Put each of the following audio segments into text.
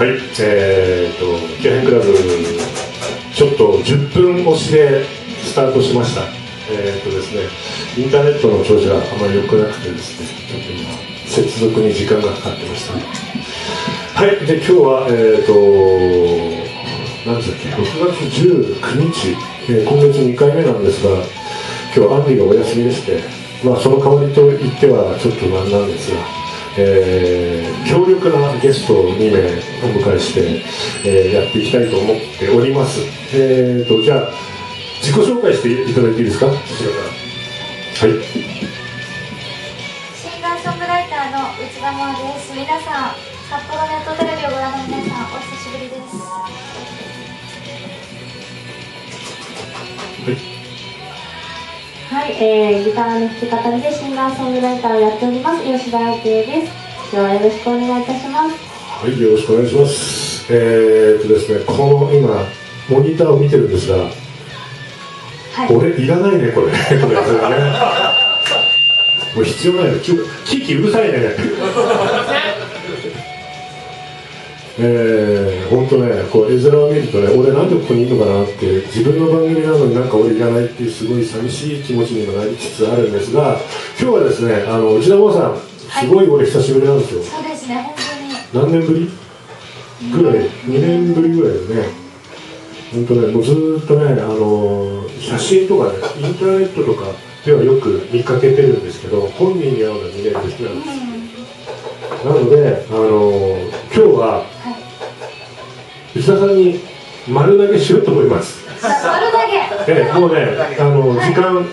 はい、キャヘンクラブ、ちょっと10分押しでスタートしました。ですね、インターネットの調子があまり良くなくてですね、ちょっと今、接続に時間がかかってました。はい、で今日は、何でしたっけ、6月19日、今月2回目なんですが、今日はアンディがお休みでして、まあ、その代わりと言ってはちょっとなんなんですが、強力なゲストを2名お迎えして、やっていきたいと思っております。じゃあ自己紹介していただいていいですか。こちらから。はい。 シンガーソングライターの内田真央です。皆さん、札幌ネットテレビをご覧の皆さん、お久しぶりです。 はい、ギターの弾き語りでシンガーソングライターをやっております吉田明です。今日はよろしくお願いいたします。 はい、よろしくお願いします。ですね、この今モニターを見てるんですが、はい、俺いらないねこれこれね。もう必要ないよ。キキうるさいね。本当ね、こう絵面を見るとね、俺なんでここにいるのかなって、自分の番組なのになんか俺いらないっていうすごい寂しい気持ちにもなりつつあるんですが、今日はですね、内田真央さん、すごい俺久しぶりなんですよ。 そうですね、本当に。 何年ぶりぐらい、2年ぶりぐらいですね。本当ね、もうずーっとね、写真とかね、インターネットとかではよく見かけてるんですけど、本人に会うのは2年ぶりなんです。なので、今日は、内田さんに丸投げしようと思います。 丸投げ。 もうね、時間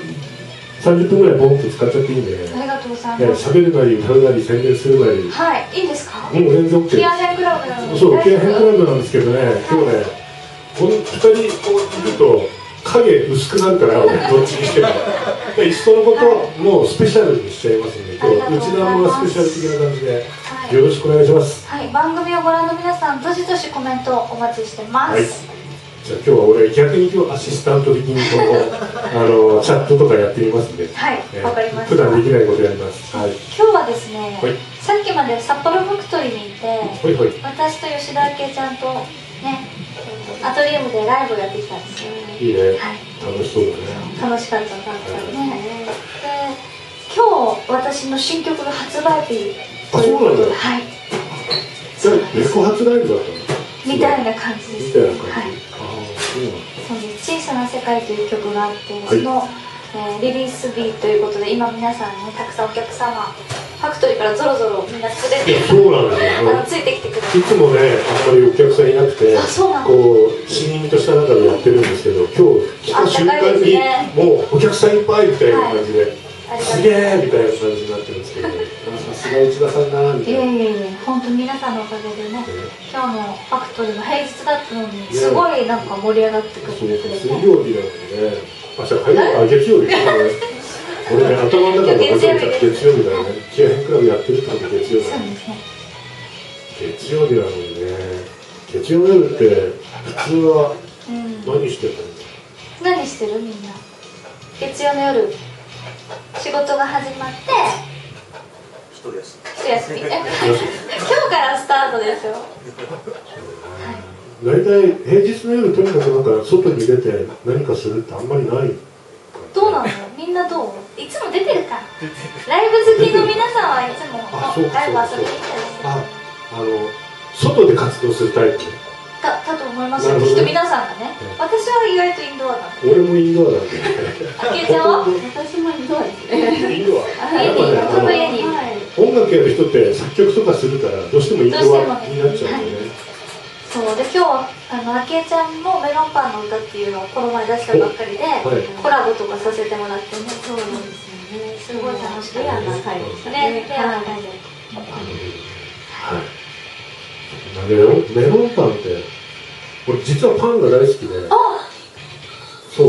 30分ぐらいボンと使っちゃっていいんで、 ありがとうございます。 喋るなり歌うなり宣伝するなり、 はい、いいですか。 もう全然 OK。 キアヘンクラブなので。 そう、キアヘンクラブなんですけどね、今日ね、この2人こういると影薄くなるから、どっちにしても。いっそのこともうスペシャルにしちゃいますので、今日内田もスペシャル的な感じでよろしくお願いします。 はい、番組をご覧の皆さん、どしどしコメントお待ちしてます。はい、 じゃあ今日は俺逆に今日アシスタント的にこうチャットとかやってみますんで、 はい、わかりました。 普段できないことやります。はい。 今日はですね、さっきまで札幌ファクトリーにいて、私と吉田明ちゃんとね、アトリウムでライブをやってきたんですよ。 いいね。はい。楽しそうだね。 楽しかったね。で、今日私の新曲が発売日ということで、はい。 じゃあレコ発ライブだったの？ みたいな感じです。 みたいな感じ。 はい。そうです。小さな世界という曲があって、そのリリース日ということで、今皆さんね、たくさんお客様。ファクトリーからぞろぞろみんな連れて、 そうなんですよ。 ついてきてくれて、 いつもね、あんまりお客さんいなくて、こう死人とした中でやってるんですけど、今日来た瞬間にもうお客さんいっぱいみたいな感じで、すげえみたいな感じになってるんですけど、さすが内田さんだなみたいな。 いえ、本当皆さんのおかげでね、今日のファクトリーも平日だったのに、すごいなんか盛り上がってくれて、 水曜日なのでね、月曜日ですね。俺ね、頭の中で月曜日だよね。キアヘンクラブやってるってこと月曜日だよね。月曜日なのにね、月曜の夜って普通は何してるの？ 何してるみんな。月曜の夜、仕事が始まって、一休み。今日からスタートですよ。 大体平日の夜とにかくなんか外に出て何かするってあんまりない。 どうなの？みんなどう？いつも出てるか。ライブ好きの皆さんはいつもライブ遊びに来てる。 外で活動するタイプだと思いますよ。きっと皆さんがね。私は意外とインドアなんで。 俺もインドアなんで。 あけちゃんは？ 私もインドアですね。 インドア。 家に。 音楽やる人って作曲とかするからどうしてもインドアになっちゃうんでね。 そうで、今日あきえちゃんもメロンパンの歌っていうのをこの前出したばっかりで、コラボとかさせてもらってね。 そうなんですよね。 すごい楽しかった。 レアな回でしたね。レアな回で。 メロンパンって俺実はパンが大好きで、そう、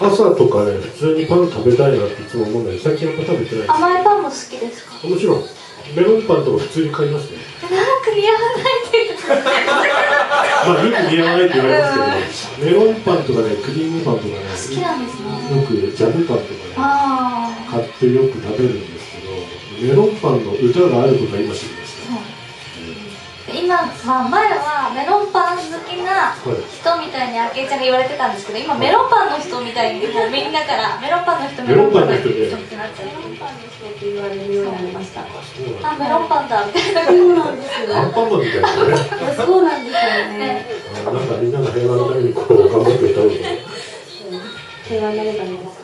朝とかね普通にパン食べたいなっていつも思うんだけど、最近やっぱ食べてない。 甘いパンも好きですか？ もちろんメロンパンとか普通に買いますね。 なんか似合わないっていうまあよく似合わないって言われますけど、メロンパンとかね、クリームパンとかね、 好きなんですね。 よくジャムパンとかね買ってよく食べるんですけど、メロンパンの歌があることは今知りました。 今さ、前はメロンパン好きな人みたいにあきえちゃんが言われてたんですけど、今メロンパンの人みたいにもうみんなからメロンパンの人ってなっちゃって、メロンパンの人って言われるようになりました。あ、メロンパンだみたいな。そうなんですよ。 アンパンマンみたいなね。 そうなんですよね。 なんかみんなが平和のためにこう頑張って歌うの。 平和になればいいですか。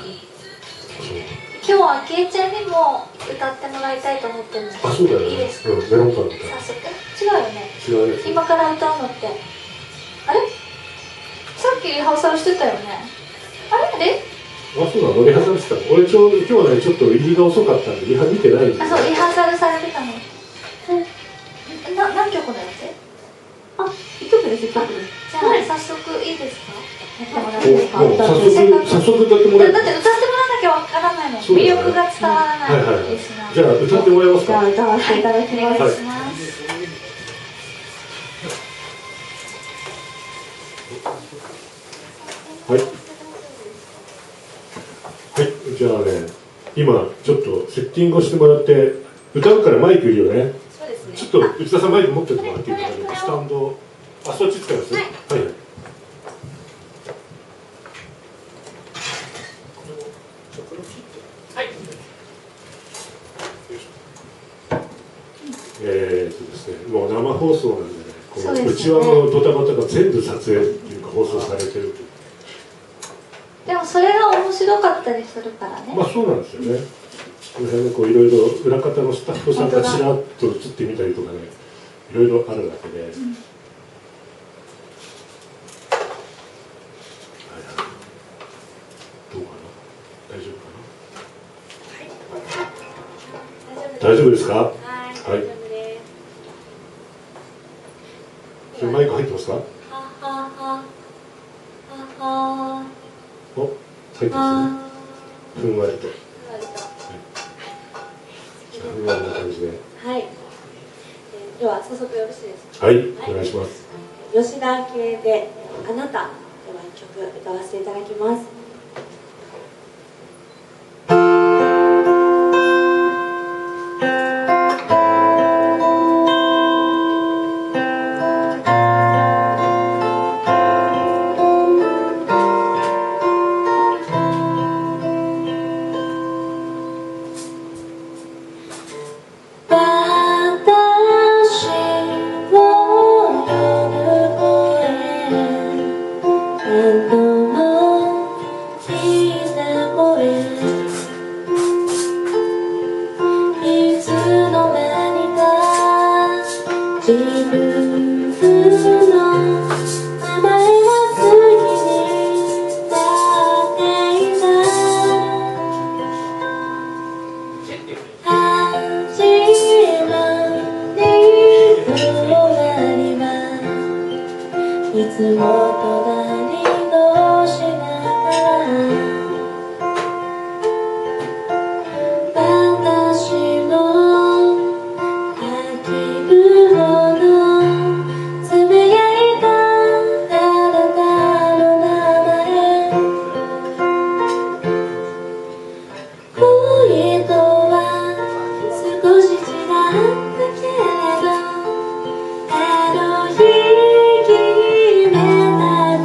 今日はあきえちゃんにも歌ってもらいたいと思ってるんですけど。 あ、そうだよね。 いいですか。 メロンパン歌。 早速。違うよね。 違うね。 今から歌うのって。あれ？さっきリハーサルしてたよね。あれで？ あ、そうなの。リハーサルしてたの。俺今日はねちょっと入りが遅かったんでリハ見てないんで。 あ、そうリハーサルされてたの。何曲のやつ？ あ、1曲です。1曲です。 じゃあ早速いいですか？やってもらっていいですか？ 早速歌ってもらえる。 だって歌ってもらわなきゃわからないの。魅力が伝わらないですな。 じゃあ歌ってもらえますか？ じゃあ歌わせていただきます。 お願いします。 はい。はい、じゃあね、今ちょっとセッティングをしてもらって歌うからマイクいるよね。 そうですね。 ちょっと内田さんマイク持っててもらっていいかな。スタンド。あ、そっち使います。はい。はいはい。ですね、もう生放送なんでね、この内輪のドタバタが全部撮影っていうか放送されてるという。 でもそれが面白かったりするからね。 まあそうなんですよね。この辺でこういろいろ裏方のスタッフさんがちらっと映ってみたりとかね、いろいろあるわけで。どうかな、大丈夫かな。大丈夫ですか。はい。マイク入ってますか。お、入ってますね。ふんわりと。ふんわりな感じで。 はい。では早速よろしいですか。 はい、お願いします。 吉田明恵であなたでは一曲歌わせていただきます。 あの日決めた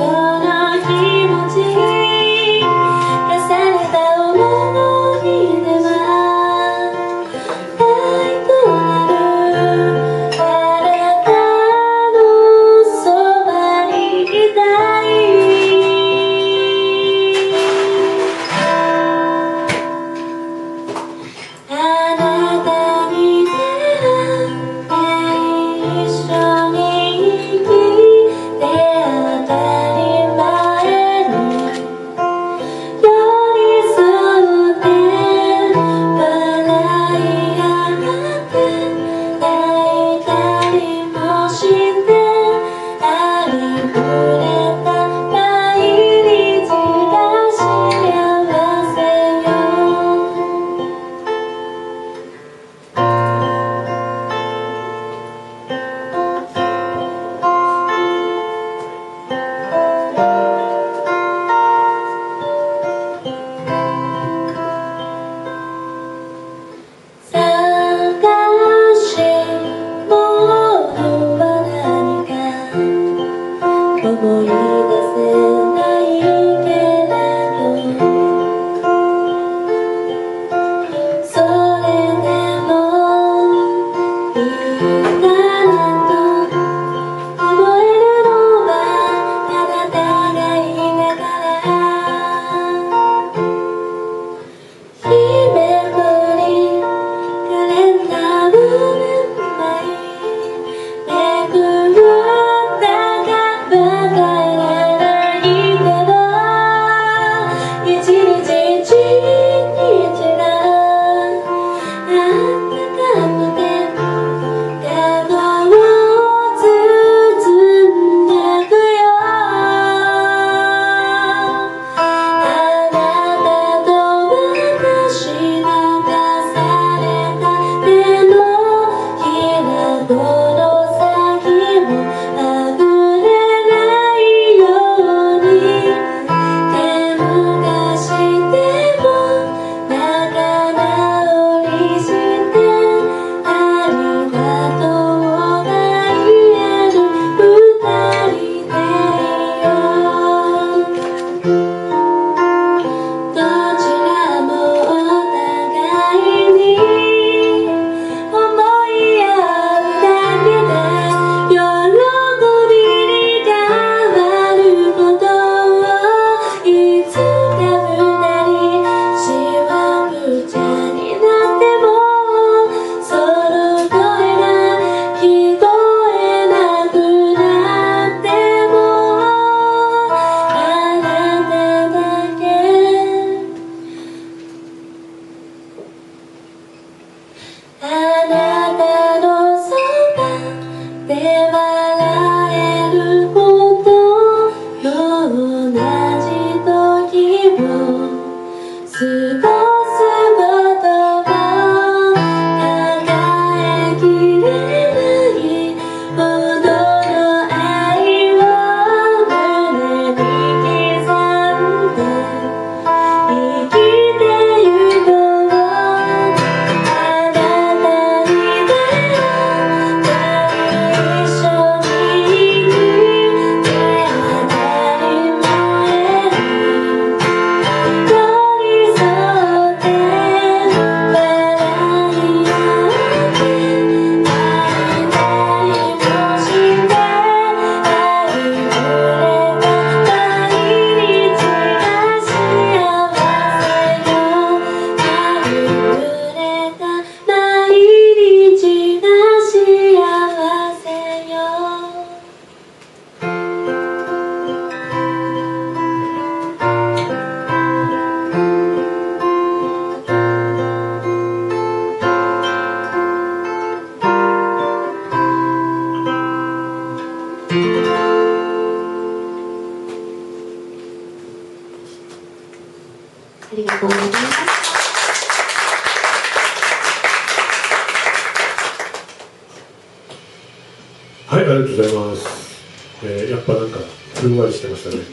はい、ありがとうございます。やっぱなんかふんわりしてましたね。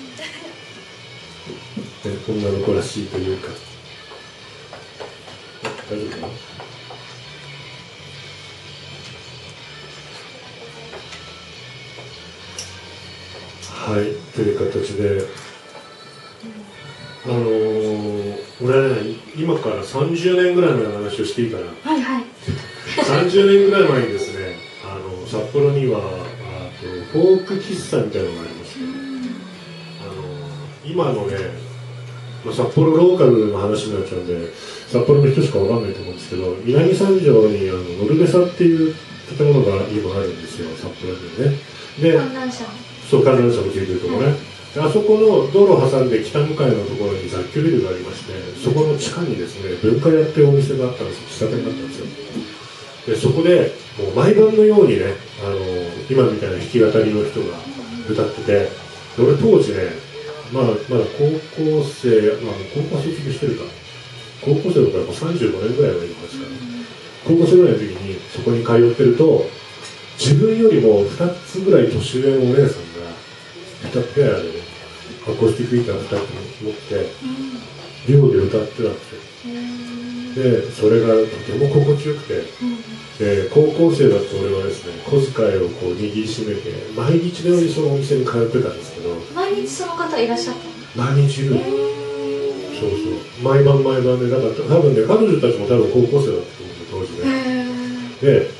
女の子らしいというか。大丈夫かな。はい、という形で、俺はね、今から30年ぐらい前の話をしていいかな。 はいはい。 30年ぐらい前にですね、札幌にはフォーク喫茶みたいなのがありまして、今のね、札幌ローカルの話になっちゃうんで、札幌の人しかわかんないと思うんですけど、南三条にノルベサっていう建物が今あるんですよ、札幌にね。で、 観覧車。 そう、観覧車もついてるところね。あそこの道路を挟んで北向かいのところに雑居ビルがありまして、そこの地下にですね、文化屋っていうお店があったんですよ、喫茶店があったんですよ。で、そこでもう毎晩のようにね、今みたいな弾き語りの人が歌ってて、俺当時ね、まだ高校生、高校卒業してるか、高校生だからもう35年ぐらい前の話かな。高校生ぐらいの時にそこに通ってると、自分よりも2つぐらい年上のお姉さんが2ペアで、ね、アコースティックギター2つ持って寮で歌ってたんですよ。でそれがとても心地よくて、高校生だった俺はですね、小遣いをこう握りしめて毎日のようにそのお店に通ってたんですけど。 毎日その方いらっしゃったの？ 毎日いるの。そうそう、毎晩で、だから多分ね、彼女たちも多分高校生だったと思う、当時ね。で、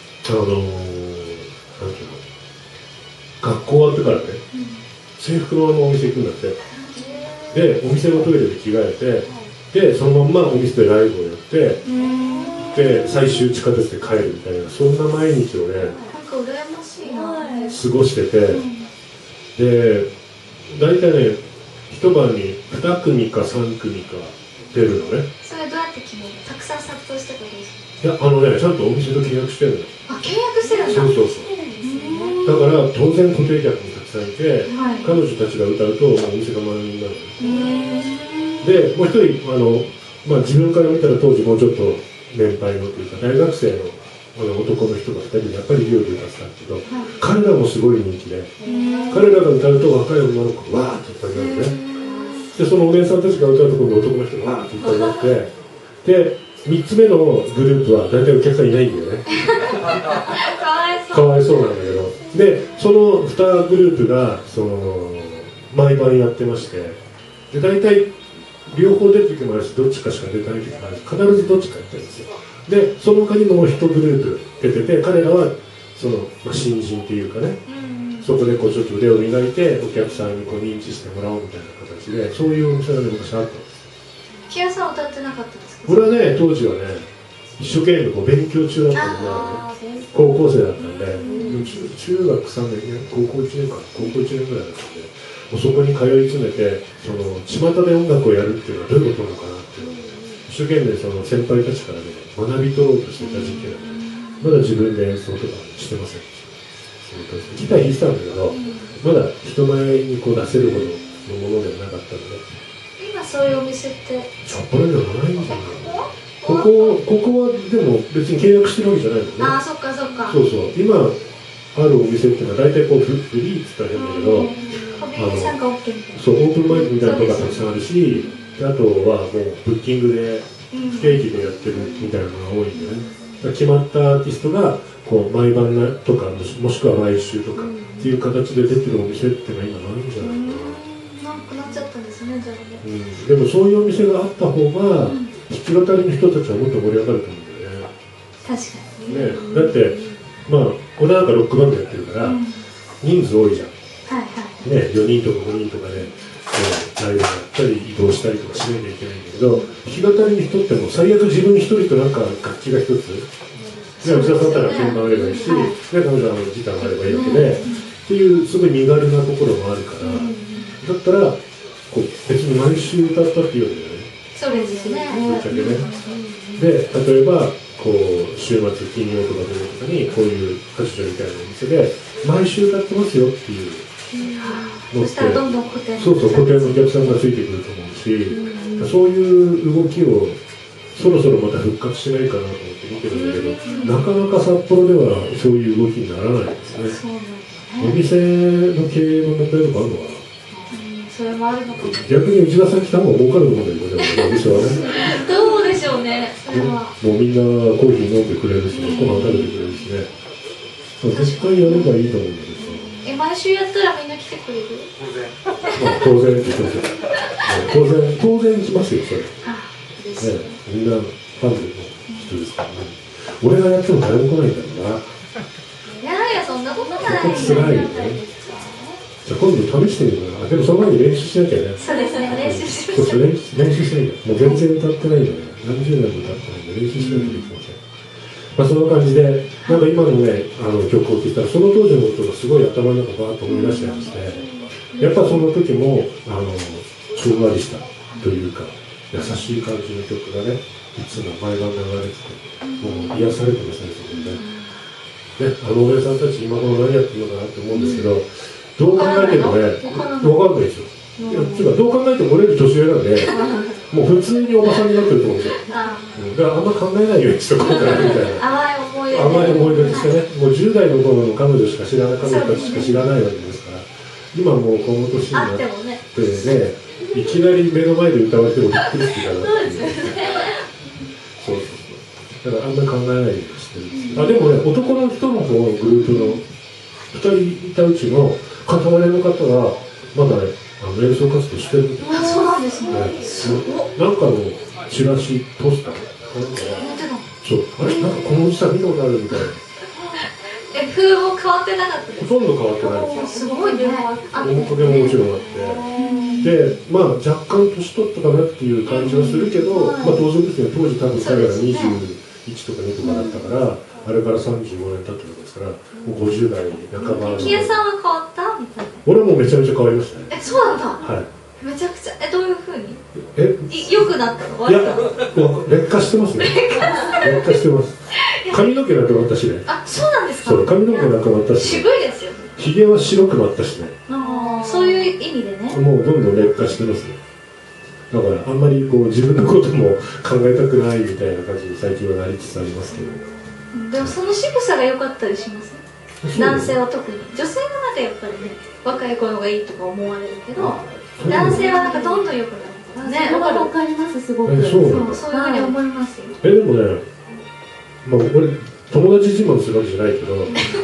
なんていうの、学校終わってからね、制服のままお店行くんだって。で、お店のトイレで着替えて、で、そのまんまお店でライブをやって、で、最終地下鉄で帰るみたいな、そんな毎日をね、 なんか羨ましいな。 過ごしてて、で、大体ね、一晩に2組か3組か出るのね。 それどうやって決める？たくさん殺到してことですか？ いや、ちゃんとお店と契約してるの。 あ、契約してるんだ。 そうそうそう。だから当然固定客もたくさんいて、彼女たちが歌うとお店が満員になるの。で、もう一人自分から見たら当時もうちょっと年配のというか大学生の男の人が2人やっぱり料理を歌ってたんだけど、彼らもすごい人気で、彼らが歌うと若い女の子がわーっといっぱいになるね。でそのお姉さんたちが歌うと今度男の人がわーっといっぱいになって、で3つ目のグループは大体お客さんいないんだよね。かわいそうなんだけど、でその2グループが毎晩やってまして、で大体両方出る時もあるし、どっちかしか出ない時もあるし、必ずどっちかやってるんですよ。でその他にもう1グループ出てて、彼らは新人っていうかね、そこでちょっと腕を磨いてお客さんに認知してもらおうみたいな形で、そういうお店がね、昔あったんです。 木屋さん歌ってなかったですか？ 俺はね、当時はね、一生懸命勉強中だったんで、ね、高校生だったんで、中学3年、高校1年か、高校1年ぐらいだったんで、もうそこに通い詰めて、巷で音楽をやるっていうのはどういうことなのかなっていうのを、一生懸命先輩たちからね、学び取ろうとしていた時期なので、まだ自分で演奏とかしてません。ギター弾いてたんだけど、まだ人前に出せるほどのものではなかったので。 今そういうお店って札幌にはないんじゃないかな。ここはでも別に契約してるわけじゃないのね。 ああ、そっかそっか。 そうそう、今あるお店っていうのは大体フリーって言ったら変だけど、 コミュニティ参加 OK みたいな。 そう、オープンマイクみたいなのがたくさんあるし、あとはもうブッキングで不定期でやってるみたいなのが多いんだよね。決まったアーティストが毎晩とかもしくは毎週とかっていう形で出てるお店っていうのは今ないんじゃないかな。 なくなっちゃったんですね、じゃあね。 でもそういうお店があった方が弾き語りの人たちはもっと盛り上がると思うんだよね。 確かにね、だって俺なんかロックバンドやってるから、人数多いじゃん。ね、4人とか5人とかで、ライブやったり移動したりとかしなきゃいけないんだけど、弾き語りに人っても最悪自分一人となんか楽器が一つ、内田さんだったら鍵盤あればいいし、彼女はギターがあればいいわけで、っていうすごい身軽なところもあるから、だったら別に毎週歌ったっていうんだよね。 そうですね。 ぶっちゃけね。で、例えば週末金曜とか土曜とかにこういう歌手みたいなお店で毎週歌ってますよっていうのって、 そしたらどんどん固定のお客さんがついてくると思うし、そういう動きをそろそろまた復活しないかなと思って見てるんだけど、なかなか札幌ではそういう動きにならないですね。お店の経営の問題とかあるのかな。 それもあるのかも。 逆に内田さん来た方が儲かると思うんだけどね、お店はね。 どうでしょうね、それは。 もうみんなコーヒー飲んでくれるし、ご飯食べてくれるしね。絶対やればいいと思うんだけどさ。 毎週やったらみんな来てくれる？ 当然って言ってますよ。当然来ますよ、それ。ね、みんなファンの人ですからね。俺がやっても誰も来ないんだろうな。 いやいや、そんなことない。 辛いよね。じゃあ今度試してみるかな。でもその前に練習しなきゃね。 そうですね、練習しましょう。 練習しなきゃ。もう全然歌ってないんでね。何十年も歌ってないんで練習しなきゃいけません。まあそんな感じで、なんか今のね、曲を聴いたら、その当時のことがすごい頭の中バーッと思い出してまして、やっぱその時も、ふんわりしたというか、優しい感じの曲がね、いつも毎晩流れてて、もう癒されてましたね、そこでね。お姉さんたち今頃何やってるのかなって思うんですけど、どう考えてもね、分かんないですよ。どう考えても俺より年上なんで、もう普通におばさんになってると思うんですよ。だからあんま考えないようにしとこうかなみたいな。甘い思い出としてね、もう10代の頃の彼女しか知らない、彼女たちしか知らないわけですから、今もうこの年になってね、いきなり目の前で歌われてもびっくりするかなっていう。そう。だからあんまり考えないようにしてるんですけど、でもね、男の人の方のグループの2人いたうちの片割れの方はまだね、演奏活動してるみたいな。 そうなんですね。 なんかのチラシ、ポスター、そう、あれ、なんかこのおじさん見たことあるみたいな。 風も変わってなかったです。 ほとんど変わってないです。 すごいね。 面影ももちろんあって。で、まあ若干年取ったかなっていう感じはするけど、まあ当然ですよ、当時多分彼ら21とか2とかだったから、あれから35年経ってるわけですから、もう50代半ばの。 キエさんは変わったみたいな。 俺はもうめちゃめちゃ変わりましたね。 そうなんだ。 はい。 めちゃくちゃ、どういう風に？良くなったの？ いや、劣化してますね。劣化してます。髪の毛なくなったしね。 あ、そうなんですか。 そう、髪の毛なくなったし。 渋いですよね。 ひげは白くなったしね。 そういう意味でね。 もうどんどん劣化してますね。だからあんまりこう自分のことも考えたくないみたいな感じに最近はなりつつありますけど。 でもその仕草が良かったりしますね。男性は特に。女性はなんかやっぱりね、若い子の方がいいとか思われるけど、男性はなんかどんどん良くなる。 ね、わかります、すごく。 そういうふうに思いますよ。 でもね、まあ俺友達自慢するわけじゃないけど、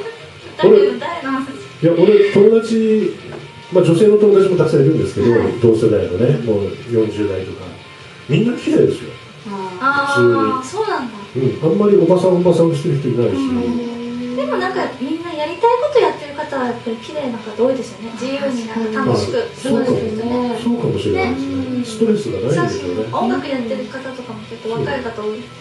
俺友達、まあ女性の友達もたくさんいるんですけど、同世代のね、もう40代とか、みんな綺麗ですよ。 ああ、そうなんだ。 あんまりおばさんしてる人いないし。 でもなんかみんなやりたいことやってる方はやっぱり綺麗な方多いですよね。自由になんか楽しく過ごせる人ね。 そうかもしれないですね。ストレスがないんですよね。 音楽やってる方とかも結構若い方多い。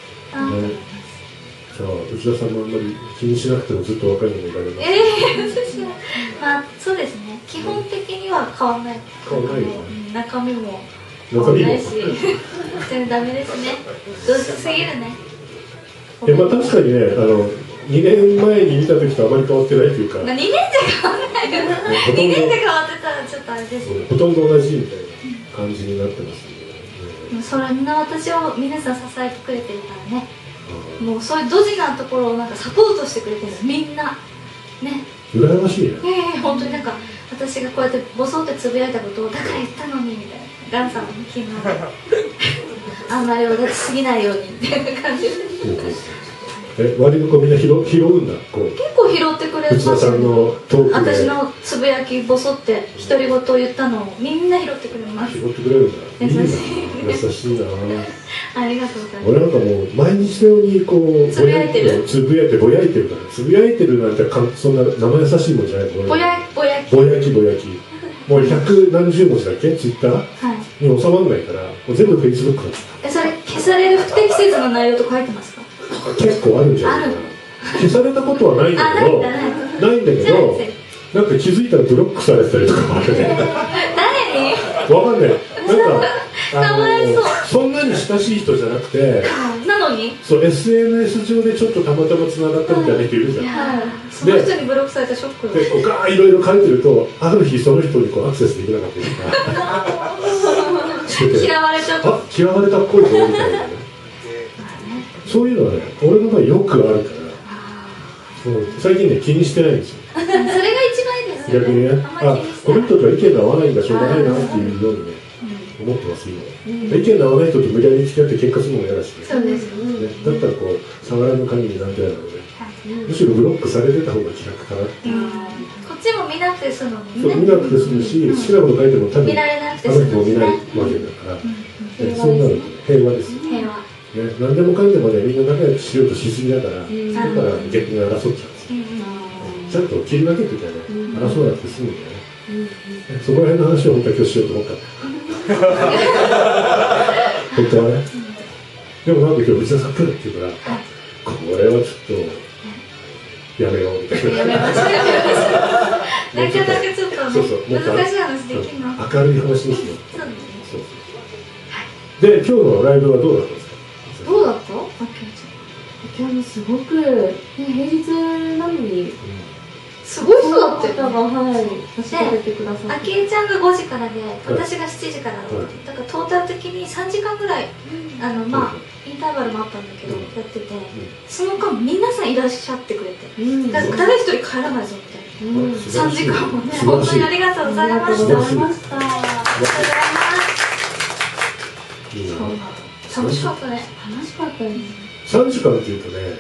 じゃあ内田さんもあんまり気にしなくてもずっと若いのもいられます。 私はまあそうですね。基本的には変わらない。 変わらないよね。 中身も変わらないし、全然ダメですね。どうしすぎるね。 まあ確かにね、2年前に見た時とあまり変わってないというか。2 年じゃ変わらないよ。2年で変わってたらちょっとあれですね。 ほとんど同じみたいな感じになってますね。それみんな私を皆さん支えてくれてるからね。もうそういうドジなところをなんかサポートしてくれてるみんなね。 羨ましいね。 本当になんか私がこうやってボソってつぶやいたことをだから言ったのにみたいな。ガンさんの昨日あんまりおだちすぎないようにみたいな感じで。 割とこうみんな拾うんだ。 結構拾ってくれますよね。 私のつぶやきボソって独り言を言ったのをみんな拾ってくれます。 拾ってくれるんだ。優しいな。 ありがとうございます。 俺なんかもう毎日のようにこうつぶやいてぼやいてるから、つぶやいてるなんてそんな生優しいもんじゃない。 ぼやき。 もう100何十文字だっけツイッターに収まらないから、もう全部フェイスブックなんです。 それ消される不適切な内容と書いてますか？ 結構あるんじゃないかな。消されたことはないんだけど、なんか気づいたらブロックされてたりとかもあるね。 誰に？ わかんない。なんかかわいそう。 そんなに親しい人じゃなくて、 なのに？ そう SNS 上でちょっとたまたま繋がったみたいな人いるじゃん。 その人にブロックされたショック。 で、こうガーいろいろ書いてると、ある日その人にこうアクセスできなかったりとか。 嫌われちゃった。 嫌われたっぽいぞみたいな。 そういうのはね、俺の場合よくあるから、最近ね気にしてないんですよ。 それが一番いいですよね。 逆にね、この人とは意見が合わないんだしょうがないなっていうようにね、思ってます今。意見が合わない人と無理やり付き合って結果するのも嫌だしね。 そうですね、だったらこう触らぬ限りなんてやるので、むしろブロックされてた方が気楽かなっていう。 こっちも見なくて済むもんね。 そう見なくて済むし、好きなこと書いても多分見られなくてあの人も見ないわけだから、そうなると平和です。 平和。 ね、何でもかんでもね、みんな仲良くしようとしすぎだから、だから逆に争っちゃうんですよ。ちゃんと切り分けててね、争わなくて済むんだよね。そこら辺の話を本当は今日しようと思った本当はね。でもなんか今日藤田さん来るって言うから、これはちょっとやめようみたいな。 やめましょう、やめましょう。なかなかちょっとね、難しい話できるの。 明るい話にしよう。 そうですね。 で、今日のライブはどうだったんですか？ どうだった？今日すごく、ね、平日なのに、 すごい人だって。 方が、はい、助けてくださって。 あきえちゃんが5時からで、私が7時からだった。だからトータル的に3時間ぐらい、まあ、インターバルもあったんだけど、やってて、その間皆さんいらっしゃってくれて、だから誰一人帰らないぞみたいな。3時間もね、本当にありがとうございました。ありがとうございました。ありがとうございます。楽しかったね。 楽しかったです。 3時間っていうとね、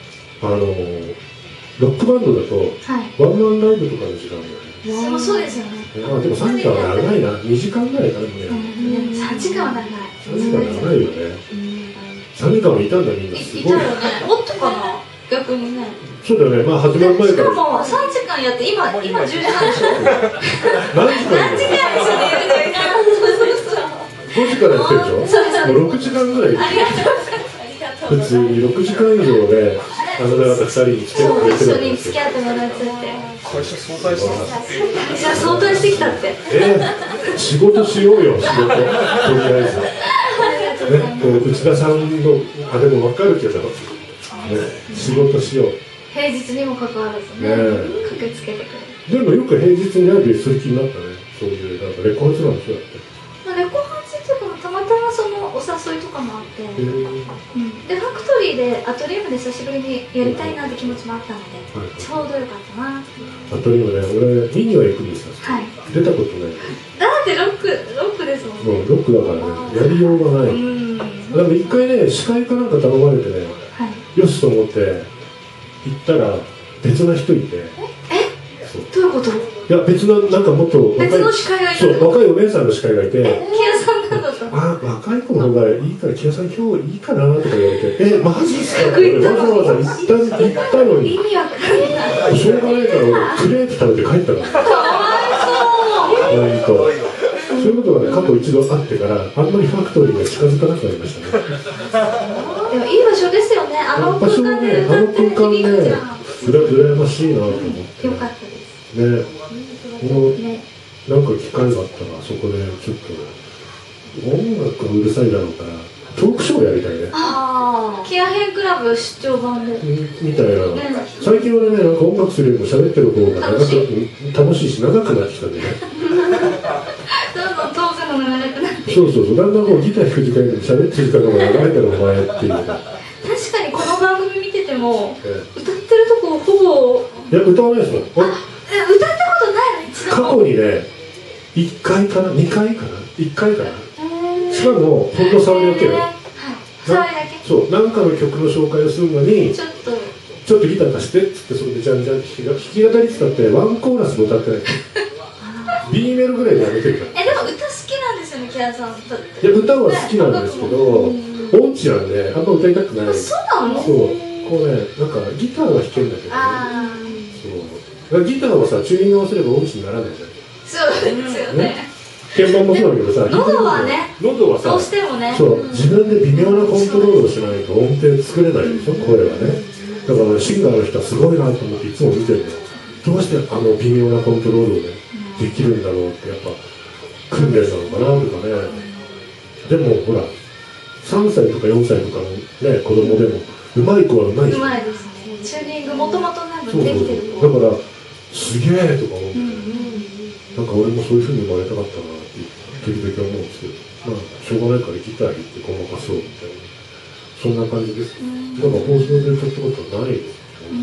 ロックバンドだと、ワンマンライブとかの時間だよね。そうですよね。 でも3時間は長いな。2時間ぐらいかな、ね。 3時間は長い。 3時間長いよね。3時間もいたんだ、みんな。すごい。 いたよね。もっとかな、逆にね。 そうだよね。まあ始まる前から。 しかも3時間やって、今10時半でしょ。 何時間でしょ。 5時からやってるでしょ。もう6時間ぐらい。普通に6時間以上で、あの方2人に付き合ってくれてるんですよ。 一緒に付き合ってもらってて。 会社早退してきたって。 会社早退してきたって。 仕事しようよ、仕事。とりあえず。ね、内田さんの、でも分かるけど、仕事しよう。 平日にもかかわらずね、駆けつけてくれる。 でもよく平日にライブする気になったね。そういう、なんかレコ発なんでしょ、だって。 レコ発っていうか、たまたまそのお誘いとかもあって、で、ファクトリーでアトリウムで久しぶりにやりたいなって気持ちもあったので、ちょうどよかったなって。 アトリウムね、俺、見には行くんですよ。出たことない。 だってロックですもんね。 ロックだからね、やりようがない。でも一回ね、司会かなんか頼まれてね、よしと思って行ったら、別な人いて。 どういうこと？ いや、別の、なんかもっと別の司会がいて、 そう、若いお姉さんの司会がいて、 キヤさんなんだった。 若い子の方がいいから、キヤさん今日いいかなとか言われて、マジっすか？わざわざ行ったのに、 意味わかんない。 しょうがないから俺、クレープ食べて帰ったから。 かわいそう。 そういうことがね、過去一度あってから、あんまりファクトリーが近づかなくなりましたね。 でもいい場所ですよね、あの空間で歌ってる響くじゃん。 羨ましいなと思って。 よかったです。 ね、なんか機会があったら、そこでちょっと、音楽がうるさいだろうから、トークショーやりたいね。 キアヘンクラブ出張版で。 みたいな。最近はね、なんか音楽するよりも喋ってる方が楽しいし、長くなってきたんでね。 どんどんトークの長くなって。 そう、だんだんこうギター弾く時間よりも喋ってる時間の方が長いだろ、お前っていう。 確かにこの番組見てても、歌ってるとこほぼ。 いや、歌わないですもん。 歌ったことないの？一度も。 過去にね、1回かな、2回かな、1回かな。しかも、ほんと触りだけよ。 触りだけ。 そう、なんかの曲の紹介をするのに、 ちょっとギター貸してっつって、それでじゃんじゃん弾き語りって言ったって、ワンコーラスも歌ってない。B メロぐらいでやめてるから。 でも歌好きなんですよね、キヤさん。いや、歌は好きなんですけど、音痴なんで、あんま歌いたくない。 そうなの？ そう、こうね、なんかギターは弾けるんだけどね。そう。ギターはさ、チューニング合わせれば音痴にならないじゃん。 そうですよね。 鍵盤もそうだけどさ、 喉はね、 喉はさ、 どうしてもね、 そう、自分で微妙なコントロールをしないと音程作れないでしょ、声はね。だからシンガーの人はすごいなと思っていつも見てるの。どうしてあの微妙なコントロールをね、できるんだろうってやっぱ訓練なのかなとかね。でもほら、3歳とか4歳とかのね、子供でも上手い子は上手い人。上手いですね。チューニングもともとなんかできてる子。 だからすげえとか思って、なんか俺もそういう風に生まれたかったなって時々思うんですけど、まあしょうがないからギター弾いてごまかそうみたいな、 そんな感じです。だから放送で歌ったことはないです。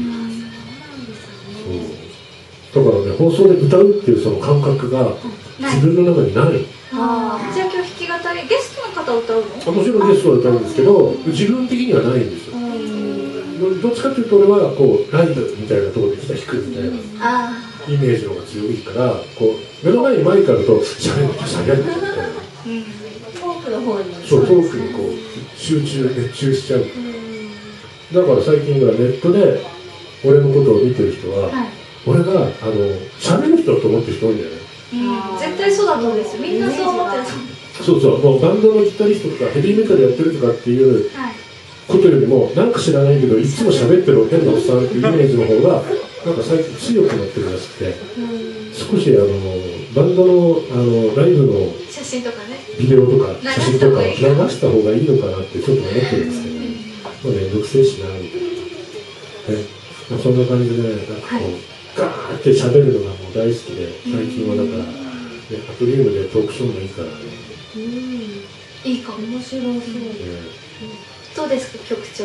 だからね、放送で歌うっていうその感覚が自分の中にない。 じゃあ今日弾き語り、ゲストの方歌うの？ もちろんゲストは歌うんですけど、自分的にはないんですよ。どっちかというと俺はこうライブみたいなところでギター弾くみたいなイメージの方が強いから、こう目の前にマイクあると喋ると喋るみたいな。 トークの方に。 そう、トークにこう熱中しちゃう。だから最近はネットで俺のことを見てる人は、俺が喋る人だと思ってる人多いんだよね。 絶対そうだと思うんですよ。みんなそう思ってる。 そうそう、もうバンドのギタリストとかヘビーメタルやってるとかっていうことよりも、なんか知らないけどいつも喋ってる変なおっさんっていうイメージの方がなんか最近強くなってるらしくて、少しバンドのライブの写真とかね、 ビデオとか写真とかを流した方がいいのかなってちょっと思ってるんですけど、もうめんどくせえしなみたいな、そんな感じでなんかこうガーって喋るのがもう大好きで、最近はだから、アトリウムでトークショーもいいからね。 いいかも。面白そう。どうですか、局長？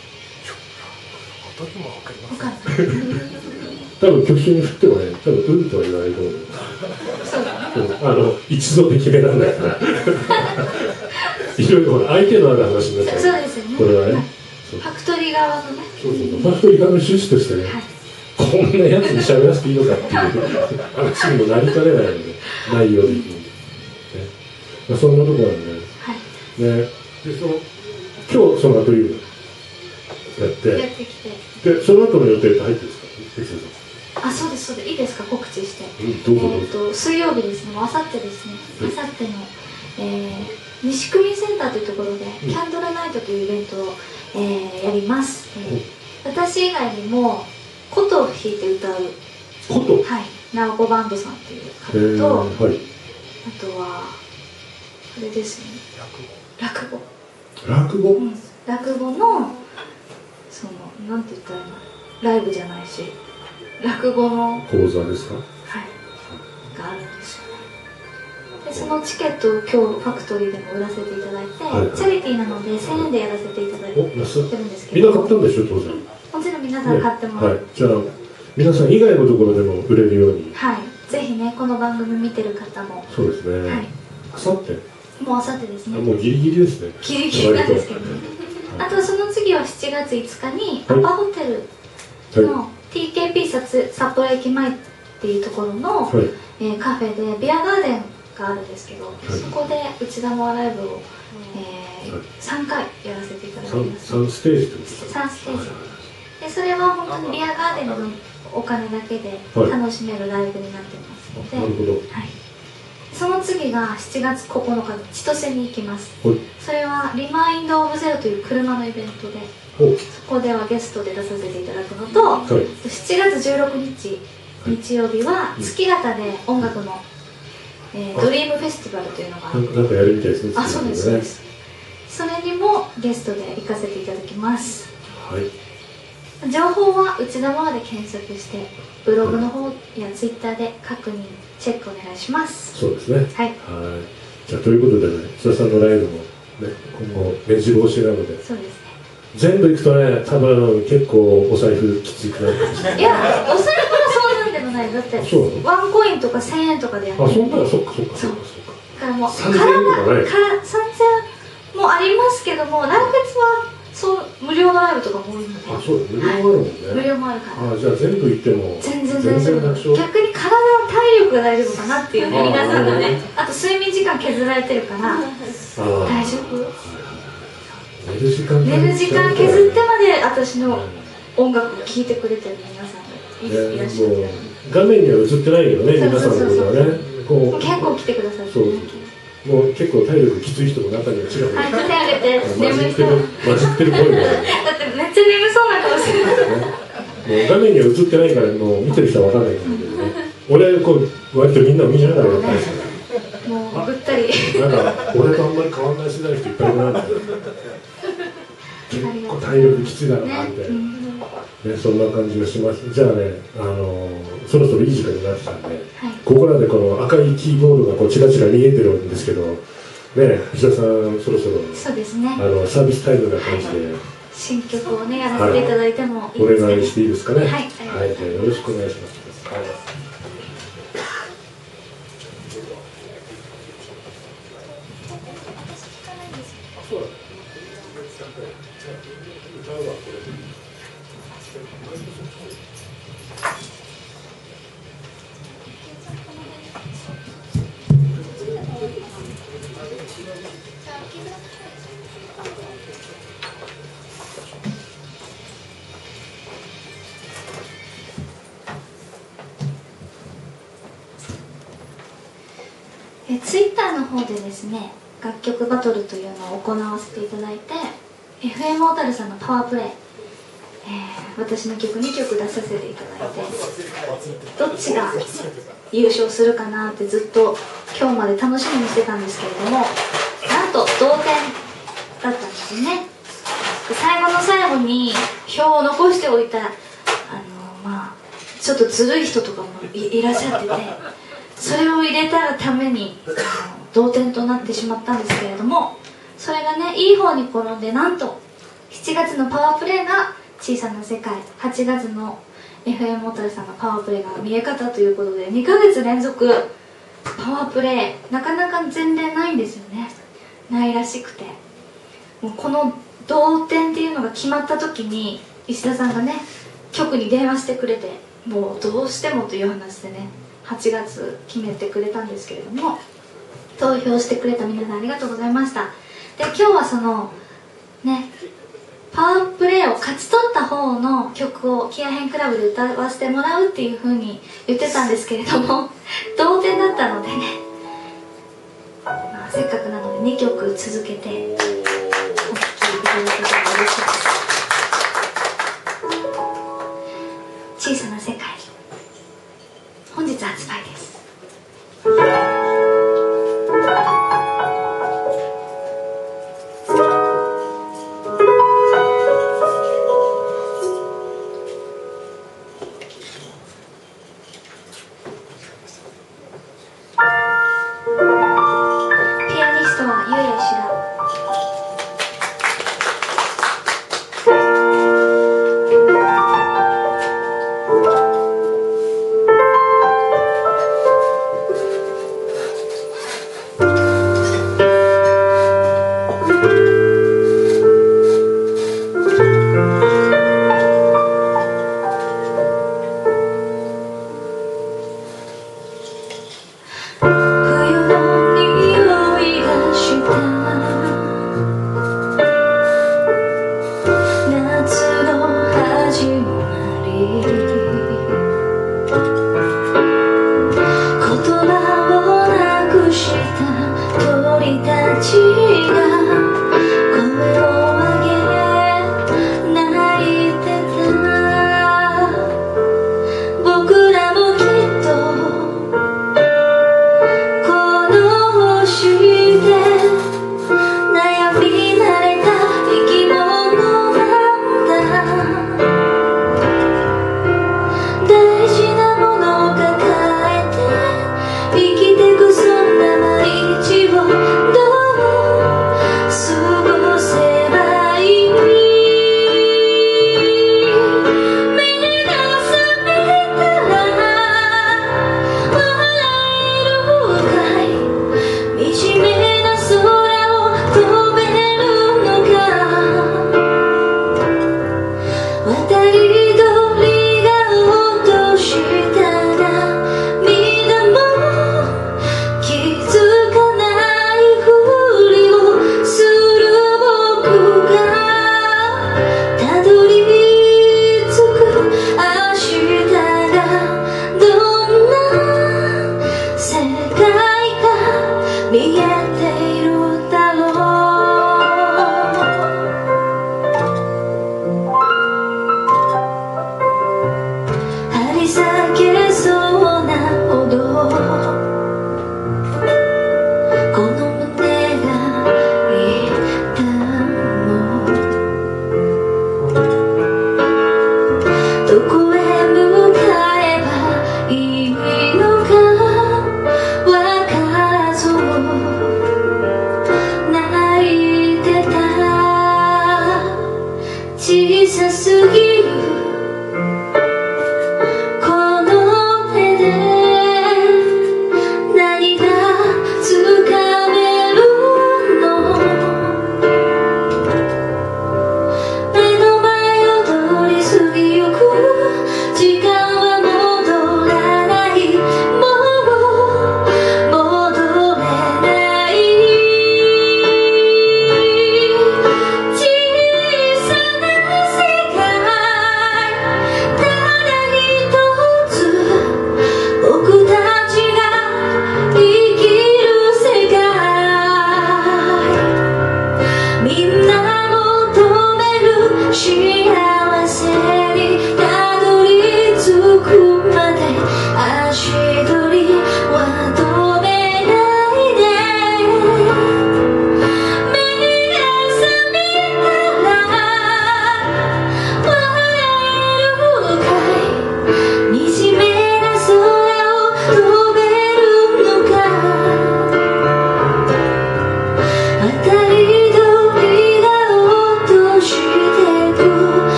私もわかります。 わかんない。 多分局長に振ってもね、多分うんとは言われると思う。 そうだね。 一度で決められないから。いろいろほら相手のある話になっちゃう。 そうですよね。 これはね。 ファクトリー側のね。 そうそうそう。ファクトリー側の趣旨としてね、こんなやつに喋らせていいのかっていう話にもなりかねないので、内容的に。そんなところなんで、ね。で、今日その後いうやってきて、 で、その後の予定って入ってるんですか？ そうです、そうです。いいですか、告知して。 どうぞ。 水曜日ですね、あさってですね、あさっての、西区民センターというところで、キャンドルナイトというイベントを、やります。私以外にも、琴を弾いて歌う、はい、ナオコバンドさんという方と、あとは、あれですね、落語の、なんて言ったらいいの、ライブじゃないし、落語の講座ですか？ はい、があるんですよね。で、そのチケットを今日ファクトリーでも売らせていただいて、チャリティーなので1000円でやらせていただいてるんですけど、 みんな買ったんでしょ、当然。 もちろん皆さん買ってもらう。 じゃあ皆さん以外のところでも売れるように、 ぜひね、この番組見てる方も。 そうですね。あさって。 もうあさってですね。 もうギリギリですね。 ギリギリなんですけどね。あとその次は7月5日にアパホテルの TKP 札幌駅前っていうところのカフェでビアガーデンがあるんですけど、そこで内田モアライブを3回やらせていただきます。 3ステージってことですか？3 ステージで、それは本当にビアガーデンのお金だけで楽しめるライブになってますので、 なるほど。 その次が7月9日の千歳に行きます。それはリマインド・オブ・ゼロという車のイベントで、そこではゲストで出させていただくのと、7月16日日曜日は月形で音楽のドリームフェスティバルというのがあって、 なんかやるみたいですね。 そうです、そうです。それにもゲストで行かせていただきます。情報は内田モアで検索して、ブログの方やツイッターで確認チェックお願いします。 そうですね。じゃあということでね、津田さんのライブもね、今後目白押しなので。 そうですね。 全部行くとね、多分結構お財布きついくなるかもしれない。 いや、お財布はそうなんでもない。だってワンコインとか1000円とかでやってる。 そんなのそっか。 だからもう 3000円とかない。 3000円もありますけども、来月は無料のライブとかも多いので。 そう、無料もあるもんね。 無料もあるから。 じゃあ全部行っても全然大丈夫。逆に体の体力が大丈夫かなっていうね、皆さんのね。あと睡眠時間削られてるから大丈夫。寝る時間削ってまで私の音楽を聴いてくれてる皆さんがいらっしゃる。 画面には映ってないけどね、皆さんのことはね。 結構来てくださって。 もう結構体力きつい人も中には違う。 手挙げて眠い人。 混じってる声も。だってめっちゃ眠そうな顔してる。 もう画面には映ってないからもう見てる人は分かんないんだけどね。俺はこう割とみんなを見ながらやったりする。もうぐったり。 なんか俺とあんまり変わんない世代の人いっぱいいるなって。結構体力きついだろうなみたいな。そんな感じがします。じゃあね、そろそろいい時間になってたんで、ここらでこの赤いキーボードがこうチラチラ見えてるんですけど、 ね、石田さん、そろそろそうですね、 サービスタイムな感じで、 新曲をね、やらせていただいてもいいですか、 お願いしていいですかね。 はい、 はい、じゃあよろしくお願いします。 ツイッターの方でですね、楽曲バトルというのを行わせていただいて、 FM 小樽さんのパワープレイ、私の曲2曲出させていただいて、どっちが優勝するかなってずっと今日まで楽しみにしてたんですけれども、なんと同点だったんですよね。最後の最後に票を残しておいたちょっとずるい人とかも いらっしゃってて、それを入れたために同点となってしまったんですけれども、それがね、いい方に転んで、なんと7月のパワープレイが小さな世界、8月の FM 小樽さんのパワープレイが見え方ということで、2ヶ月連続パワープレイ、なかなか前例ないんですよね。ないらしくて、もうこの同点っていうのが決まった時に石田さんがね、局に電話してくれて、もうどうしてもという話でね、8月決めてくれたんですけれども、投票してくれた皆さんありがとうございました。で、今日はそのね、パワープレイを勝ち取った方の曲をキアヘンクラブで歌わせてもらうっていう風に言ってたんですけれども、同点だったのでね、せっかくなので2曲続けてお聴きいただけたら嬉しいです。小さな世界、本日発売です。ピアニストはゆえ石田。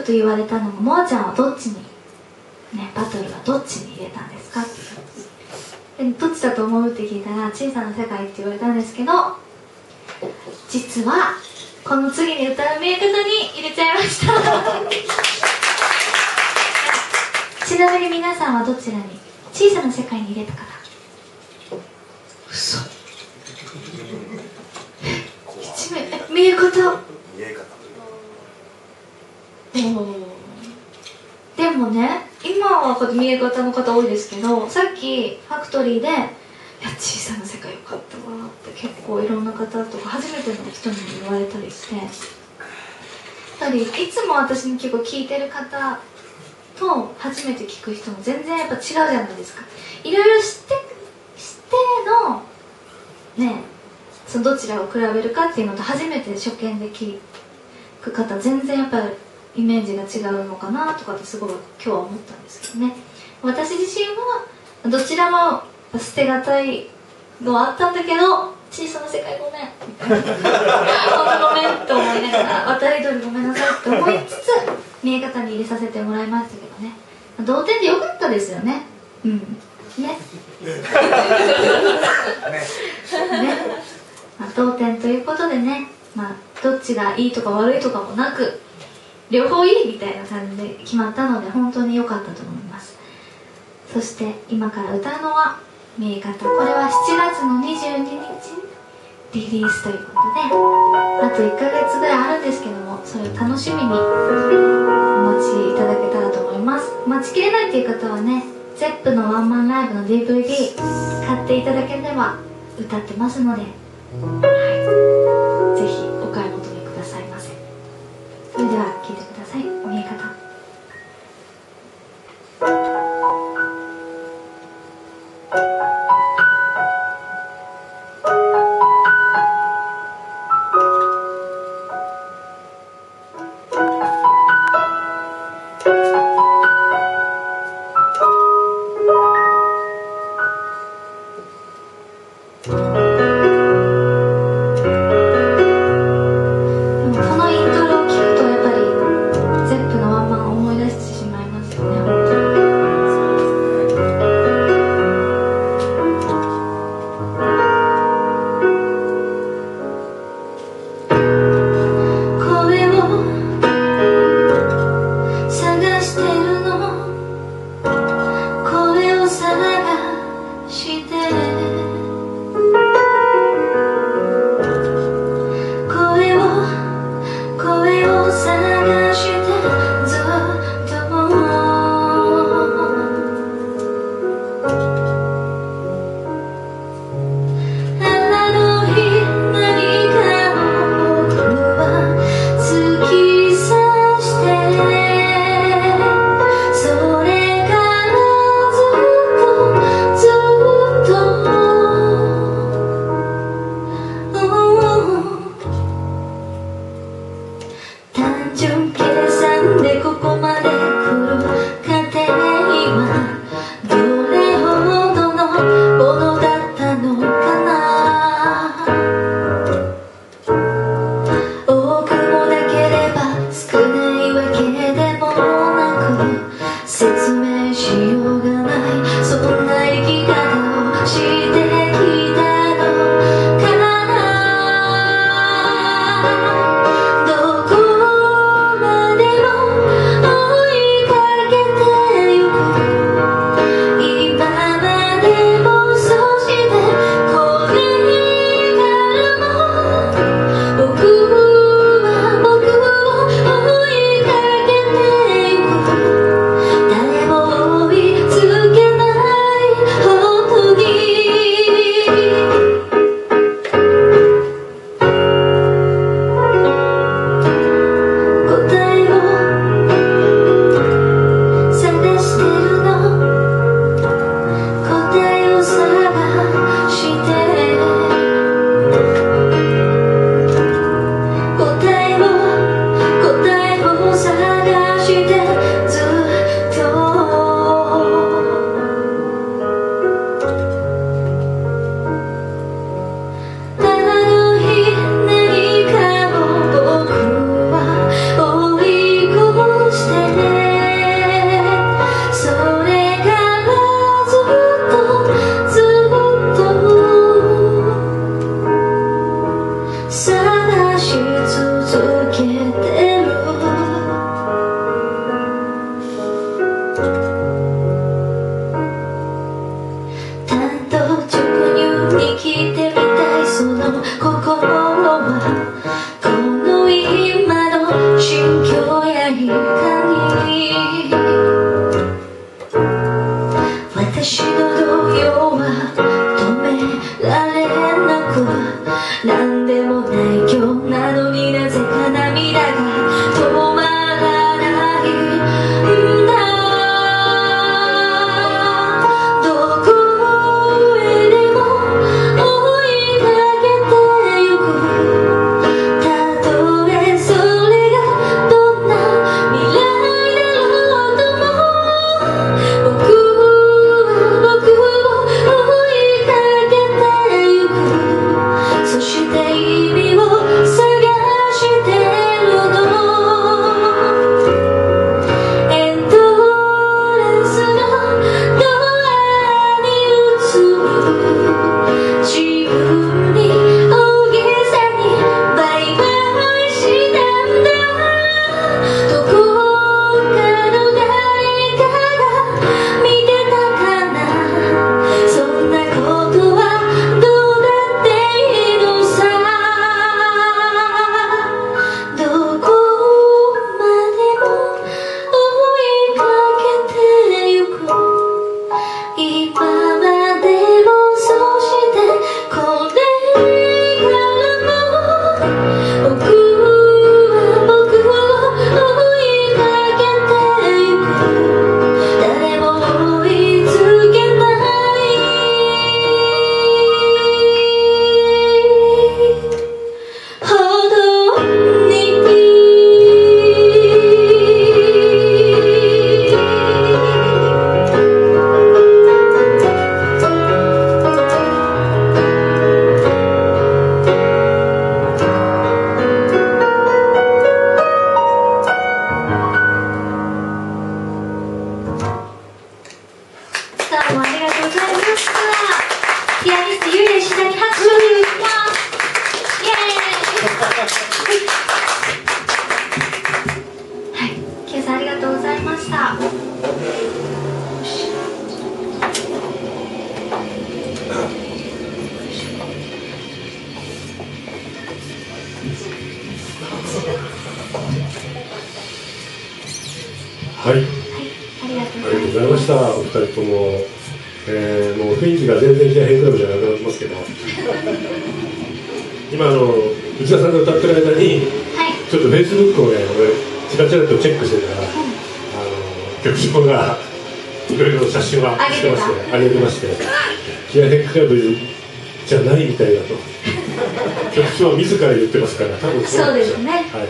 と言われたのも、もあちゃんはどっちに、ね、バトルはどっちに入れたんですかって。でどっちだと思うって聞いたら、小さな世界って言われたんですけど、実はこの次に歌う見え方に入れちゃいましたちなみに皆さんはどちらに、小さな世界に入れたかな。嘘見え方でもね、今は見え方の方多いですけど、さっきファクトリーで「いや小さな世界よかったわ」って結構いろんな方とか初めての人にも言われたりして、やっぱりいつも私に結構聞いてる方と初めて聞く人も全然やっぱ違うじゃないですか。いろいろ知ってのね、そのどちらを比べるかっていうのと初めて初見で聞く方、全然やっぱりイメージが違うのかなとかってすごい今日は思ったんですけどね。私自身はどちらも捨てがたいのはあったんだけど、小さな世界ごめん本当ごめんと思いながら、渡り鳥ごめんなさいって思いつつ見え方に入れさせてもらいましたけどね。同点でよかったですよね。うんね同点ということでね、どっちがいいとか悪いとかもなく両方いいみたいな感じで決まったので本当に良かったと思います。そして今から歌うのは見え方、これは7月の22日リリースということで、あと1ヶ月ぐらいあるんですけども、それを楽しみにお待ちいただけたらと思います。待ちきれないっていう方はね、ZEP のワンマンライブの DVD 買っていただければ歌ってますので、ぜひお買い求めくださいませ。それでは聴いてください。見え方。 どうもありがとうございました。ピアニストゆりえしだに拍手をお願いします。イエーイ。はい、ケイさんありがとうございました。 はい、 ありがとうありがとうございました。お二人とも、もう雰囲気が全然気配クラブじゃなくなってますけど今内田さんが歌ってる間に、ちょっとフェイスブックをね俺チラチラとチェックしてたら、局長がいろいろ写真をアップしてまして上げてまして気配クラブじゃないみたいだと局長は自ら言ってますから多分そうですね。 はい、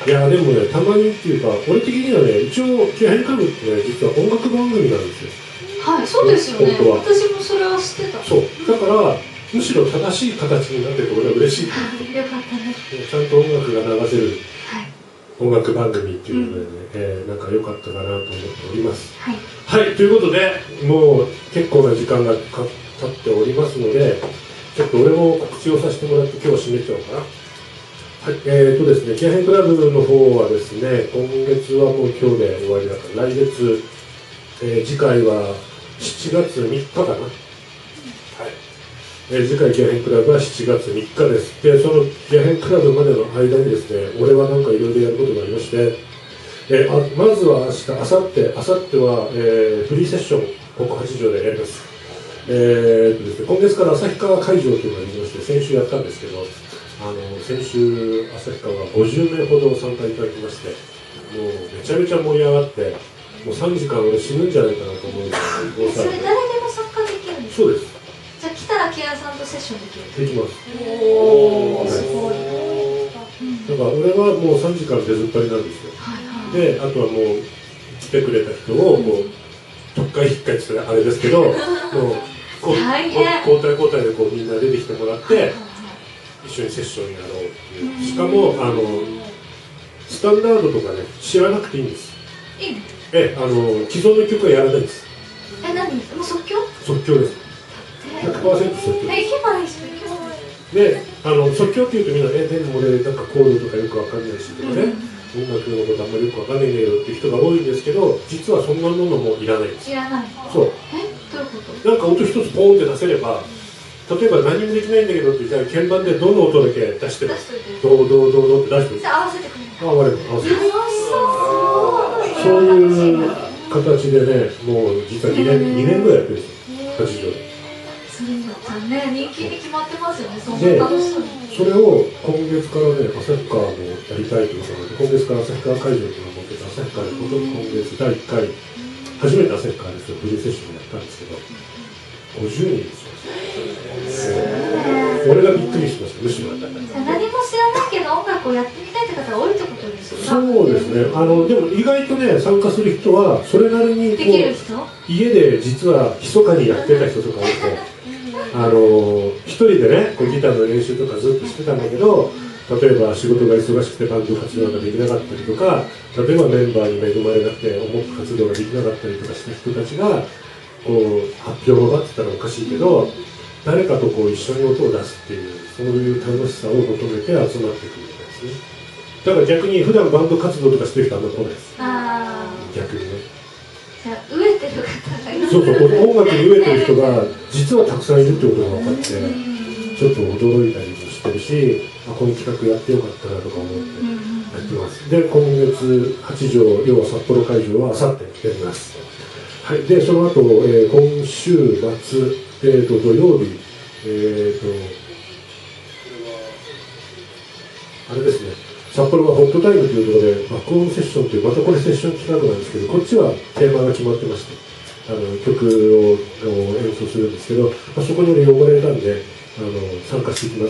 いやでもね、たまにっていうか、俺的にはね、一応、気配クラブってね、実は音楽番組なんですよ。 はい、そうですよね。 本当は私もそれは知ってた。 そう、だから、むしろ正しい形になってて、俺は嬉しい。 よかったね。 ちゃんと音楽が流せる音楽番組っていうのでね、なんか良かったかなと思っております。はい、ということで、もう結構な時間が経っておりますので、ちょっと俺も告知をさせてもらって、今日は締めちゃおうかな。はい、ですね、気配クラブの方はですね、今月はもう今日で終わりだから、来月、次回は7月3日かな。はい、次回気配クラブは7月3日です。で、その気配クラブまでの間にですね、俺はなんかいろいろやることがありまして、まずは明日、明後日は、フリーセッション、ここ八条でやります。ですね、今月から旭川会場というのがありまして、先週やったんですけど、先週、旭川は50名ほど参加いただきまして、もうめちゃめちゃ盛り上がって、もう3時間俺死ぬんじゃないかなと思うぐらい、 それ誰でも参加できるんですか？ そうです。 じゃあ来たらケアさんとセッションできる？ できます。 おー、すごい。 だから俺はもう3時間出ずっぱりなんですよ。で、あとはもう来てくれた人をこう特会引っかいって言ったらあれですけど、もう交代でこうみんな出てきてもらって、一緒にセッションやろうっていう。しかもスタンダードとかね知らなくていいんです。 いいの？ 既存の曲はやらないです。 何？もう即興？ 即興です。100% 即興です。 行けばいいし、行けばいい。 で、即興っていうとみんなでも俺なんかコードとかよくわかんないしとかね、音楽のことあんまりよくわかんないんだよっていう人が多いんですけど、実はそんなものもいらないんです。 いらない。 そう。 どういうこと？ なんか音一つポーンって出せれば、例えば何もできないんだけどってじゃあ鍵盤でどの音だけ出してます。どうって出してる。 じゃあ合わせてくれる。 合わせて。そういう形でね、もう実は2年ぐらいやってるんですよ。8条で。 それさんね、人気に決まってますよね。そんなで、 楽しそうに。 それを今月からね、旭川もやりたいということで、今月から旭川会場というのを設けて、旭川で今月第1回、初めて旭川ですよ、フリーセッションやったんですけど、50人ですよ。俺がびっくりしました、むしろ。 何も知らないけど音楽をやってみたいって方が多いってことですよね。 そうですね。でも意外とね、参加する人はそれなりにこうできる人？ 家で実は密かにやってた人とか多くて、一人でね、こうギターの練習とかずっとしてたんだけど、例えば仕事が忙しくてバンド活動ができなかったりとか、例えばメンバーに恵まれなくて音楽活動ができなかったりとかした人たちがこう発表を待ってたらおかしいけど、誰かとこう一緒に音を出すっていう、そういう楽しさを求めて集まってくるみたいですね。だから逆に普段バンド活動とかしてる人あんま来ないです。逆にね。 じゃあ飢えてる方がいる。 そうそう、音楽に飢えてる人が実はたくさんいるってことが分かって、ちょっと驚いたりもしてるし、この企画やってよかったなとか思ってやってます。で、今月8条、要は札幌会場はあさってやります。はい、でその後、今週末、土曜日、あれですね、札幌はホットタイムというところで爆音セッションというまたこれセッション企画なんですけど、こっちはテーマが決まってまして曲を演奏するんですけど、そこに俺呼ばれたんで参加していきます。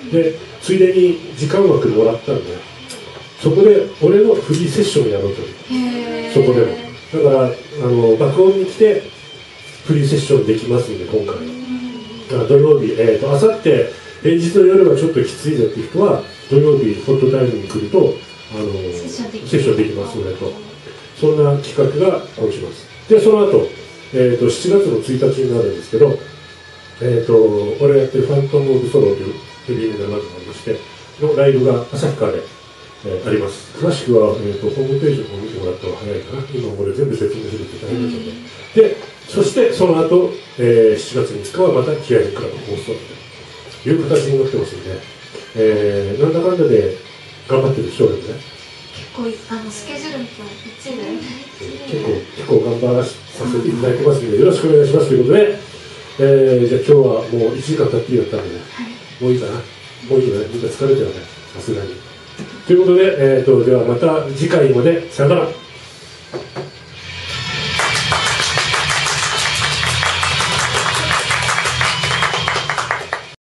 でついでに時間枠もらったんで、そこで俺のフリーセッションをやろうと。そこでもだから爆音に来てフリーセッションできますんで、今回だから土曜日、あさって平日の夜はちょっときついぜっていう人は土曜日ホットタイムに来るとセッションできますのでと。 そんな企画が起きます。でその後、7月の1日になるんですけど、俺がやってるファントム・オブ・ソロというヘビーメタルバンドがありましてのライブが旭川で、あります。詳しくは、ホームページを見てもらった方が早いかな。今俺全部説明するって大変ですので、でそしてその後、7月3日はまた気合いクラブ放送という形になってますので、なんだかんだで頑張ってる人がね、 スケジュールみたいな一部結構頑張らさせていただいてますので、よろしくお願いしますということで、じゃあ今日はもう1時間経ってやったんでね、もういいかな、もういいよね、みんな疲れてるね、さすがに。ということで、ではまた次回まで、さよなら。